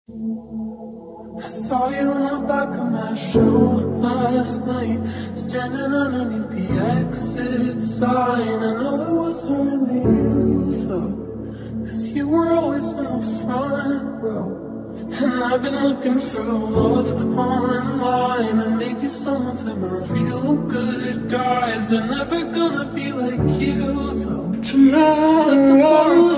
I saw you in the back of my show last night, standing underneath the exit sign. I know it wasn't really you though, 'cause you were always in the front row. And I've been looking for love online, and maybe some of them are real good guys. They're never gonna be like you though. Tomorrow's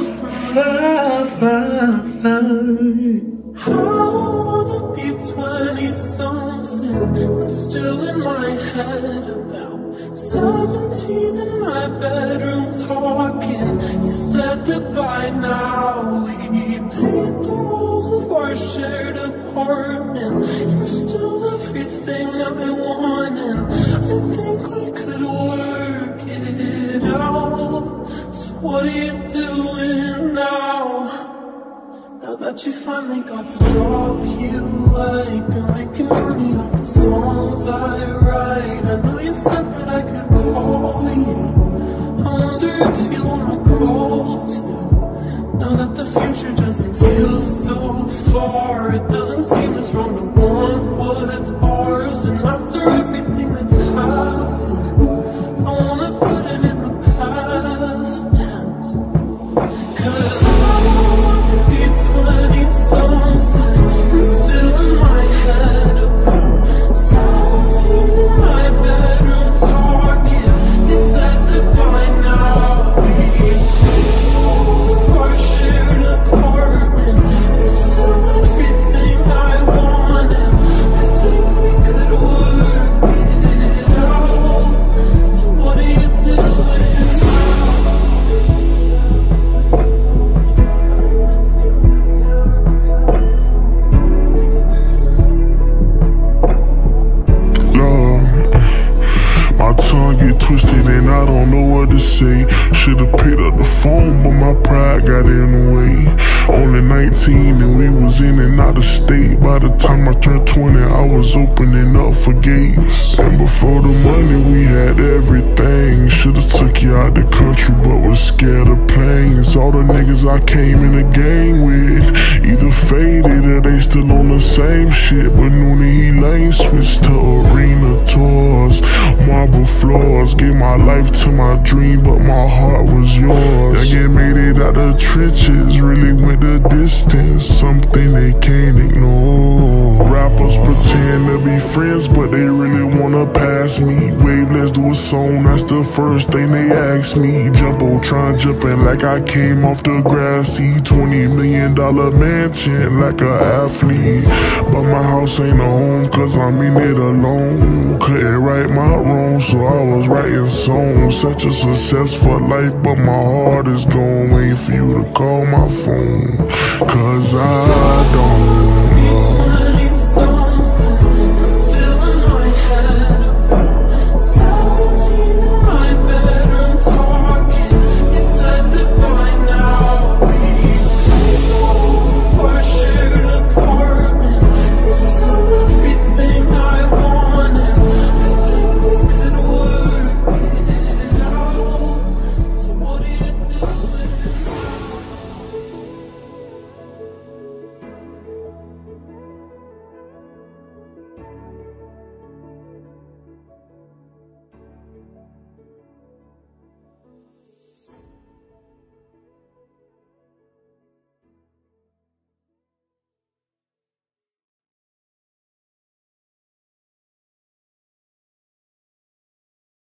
I wanna be 20-something and still in my head about 17 in my bedroom talking. You said that by now we'd paint the walls of our shared apartment. You're still everything I want, and I think we could work it out. So what are you doing now? Now that you finally got the job you like, and making money off the songs I write. I know you said that I could call you. I wonder if you wanna call too. Now that the future doesn't feel so far, it doesn't seem as wrong to want what's ours. And after everything that's happened, I wanna put it in the past tense. 'Cause I wanna be 20-something and still in my head about 17 in my bedroom talking. You said that by now we'd walls of our shared apartment. You're still everything I wanted. I think we could work it out. So what are you doing now? My tongue get twisted and I don't know what to say. Should've picked up the phone, but my pride got in the way. Only 19 and we was in and out of state. By the time I turned 20, I was opening up for gates. And before the money, we had everything. Should've took you out the country, but was scared of planes. All the niggas I came in the game with either faded or they still on the same shit. But Noonie, he lane switched to arena tours, marble floors. Gave my life to my dream, but my heart was yours. I get made it out the trenches, really went the distance, something they can't ignore. Rappers pretend to be friends, but they really wanna pass me. Wave, let's do a song, that's the first thing they ask me. Jumbo trying jumping like I came off the grassy $20 million mansion like an athlete. But my house ain't a home, 'cause I'm in it alone. Couldn't right my wrong, so I was writing songs. Such a successful life, but my heart is gone, waiting for you to call my phone. 'Cause I